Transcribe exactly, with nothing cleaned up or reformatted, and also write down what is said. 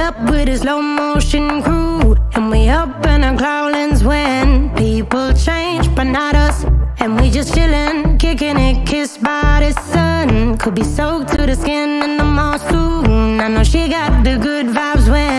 up with a slow motion crew, and we up in our cloudlands when people change, but not us. And we just chillin', kicking it, kissed by the sun. Could be soaked to the skin in the mall soon. I know she got the good vibes when